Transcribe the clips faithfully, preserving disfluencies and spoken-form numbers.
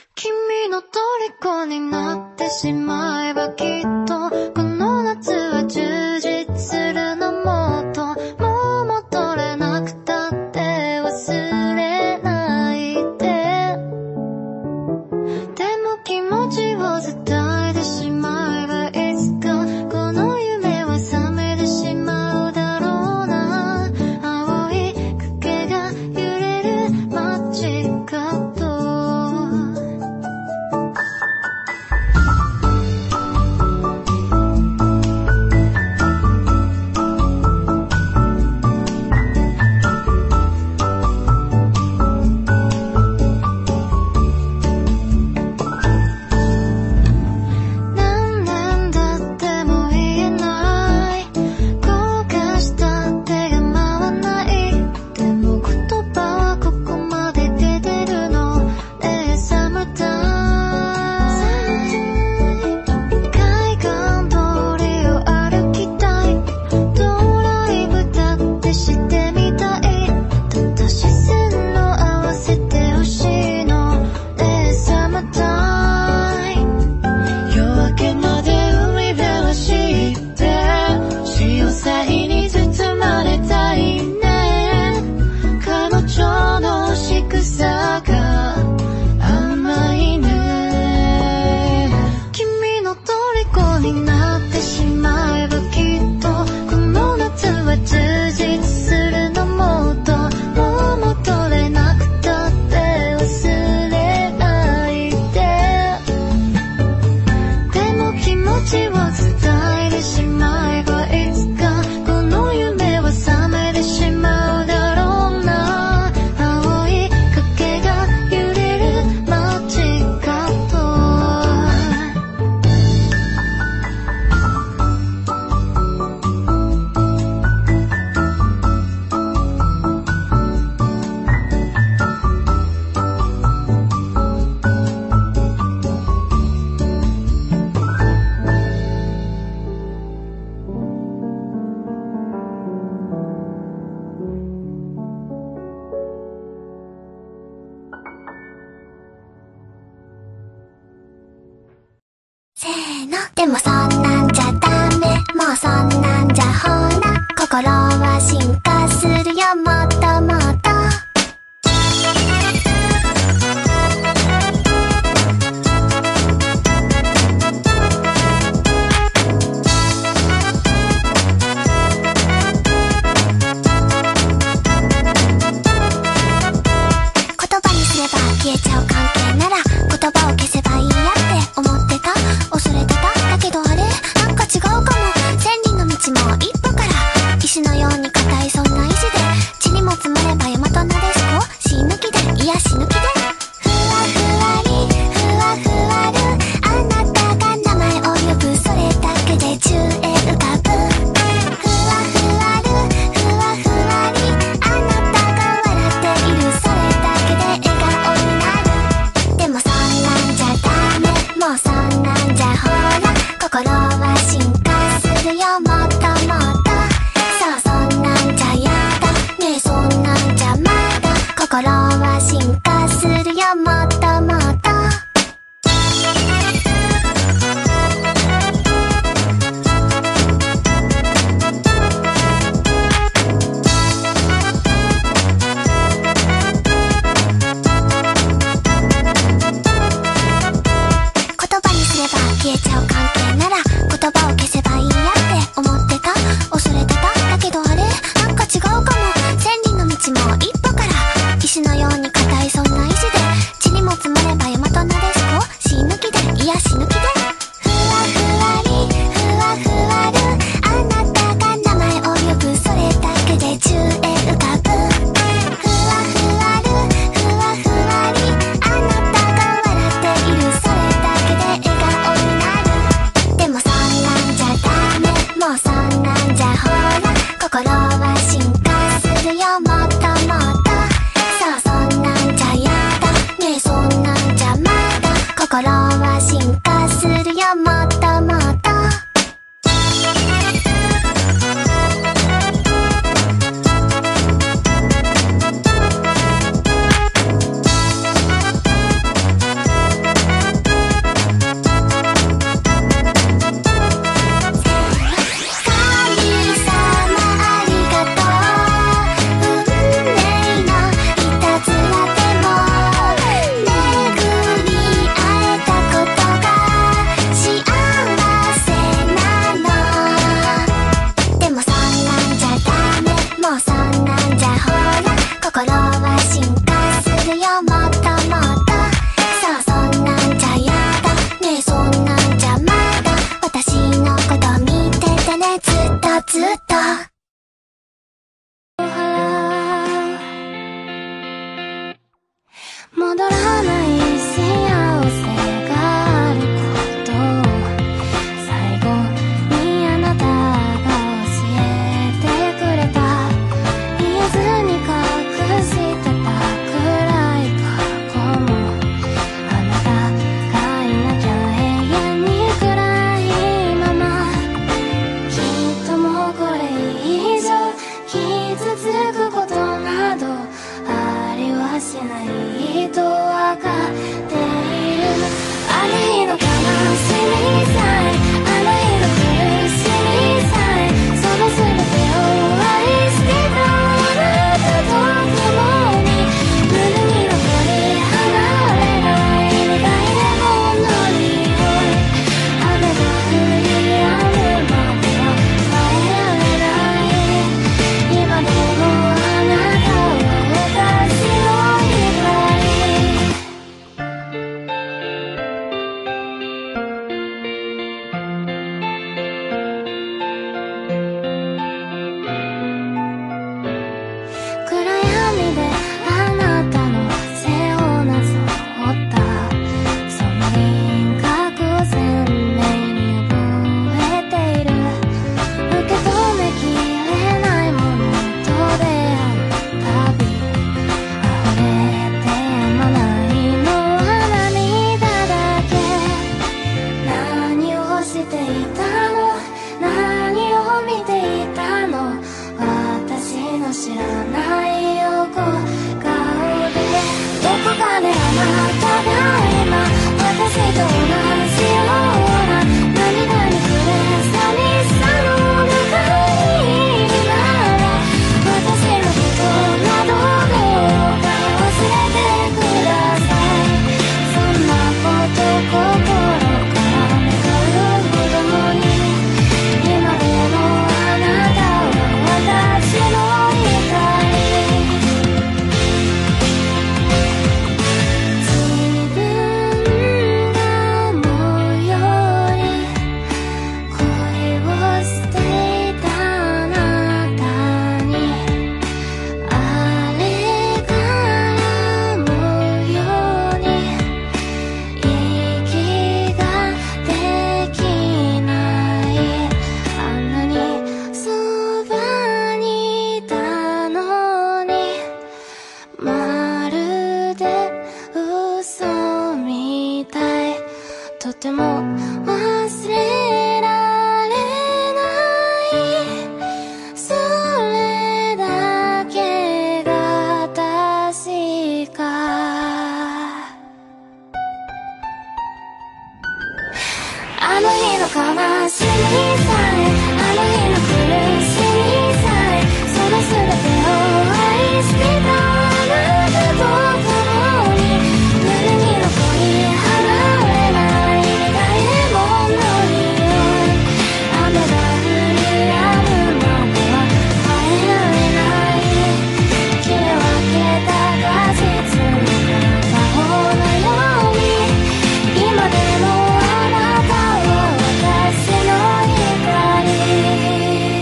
君の虜になってしまえばきっとこの夏は充実するのもっともう戻れなくたって忘れないででも気持ちを伝えてしまえばいつかこの夢は覚めてしまうだろうな青い影が揺れる街角でもそんなんじゃダメもうそんなんじゃほら心は進化するよもっともっと言葉にすれば消えちゃう関係なら言葉を消せばいいやって思ってた恐れてただけどあれなんか違うかも千里の道も一歩から石のように硬いそんな意志で地にも積もれば大和なでしこ死ぬ気でいや死ぬ気でふわふわりふわふわるあなたが名前を呼ぶそれだけで宙へ浮かぶふわふわるふわふわりあなたが笑っているそれだけで笑顔になるきっとわかっている。あの日の悲しみさえ、あの日の苦しみさえ、その全てを愛してたあなたと共に、胸に残り離れない苦いレモンの匂い。雨が降り止むまでは耐えられない。今でもあなたは私の光。暗闇であなたの背をなぞったその輪郭を鮮明に覚えている。受け止めきれないものと出会うたび、溢れてやまないのは涙だけ。何をしていたの、何を見ていたの、私の知らない横顔で。どこかであなたが今私と同じような涙に触れ寂しさの中にいるなら、私のことなどどうか忘れてください。そんなこと心から願うほどに、今でもあなたは私の光。自分が思うより恋をしていたあなたに、あれから思うように息ができない。あんなにそばにいたのに、まるで嘘みたい。とても忘れられない。それだけが確か。あの日の悲しみさえ、あの日の苦しみさえ、その全てを愛してたあなたと共に、胸に残り離れない苦いレモンの匂い。雨が降り止むまでは耐えられない。切り分けた果実の魔法のように、今でもあなたは私の光。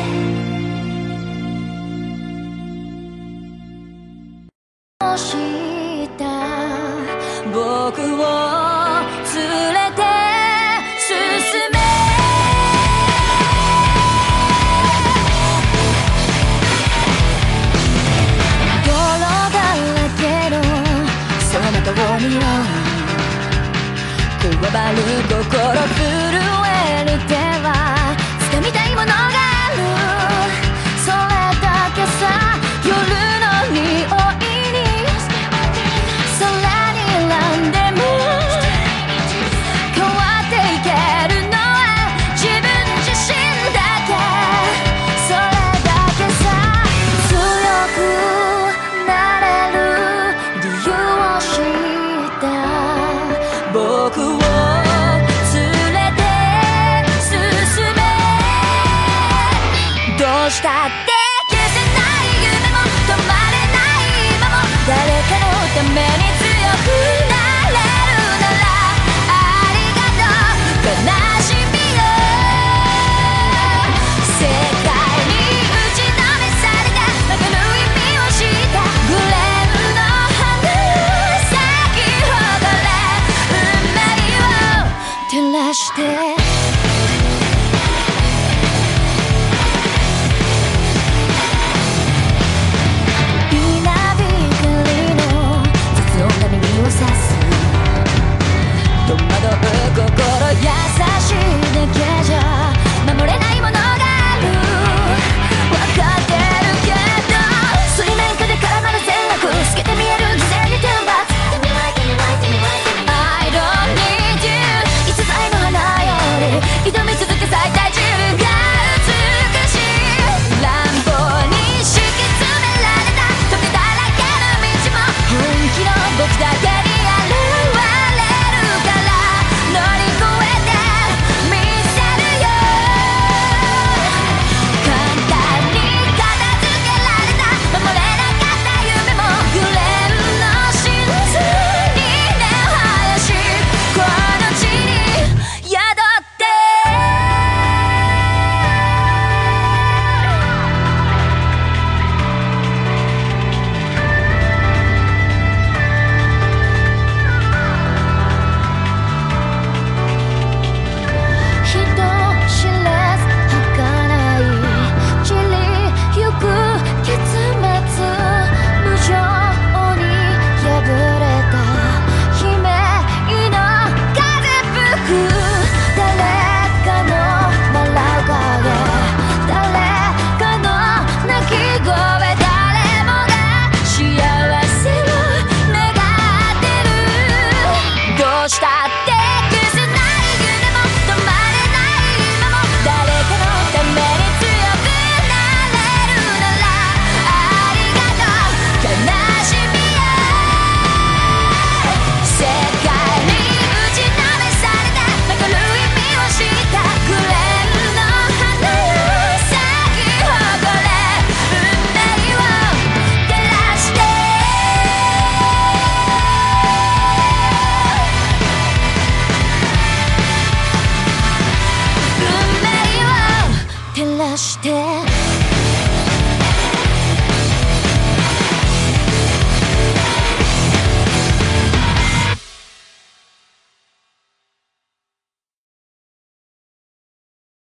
した僕を連れて進め。泥だらけのその通りをこわばる心震える手は掴みたいものがある。それだけさ、夜の匂いに空に選んでも変わっていけるのは自分自身だけ。それだけさ、強くなれる理由を知った僕を連れて進め。どうしたって消せない夢も止まれない今も、誰かのために強くなれるならありがとう悲しみよ。世界に打ちのめされたわかる意味を知ったグレーの花咲き誇れ運命を照らして。 して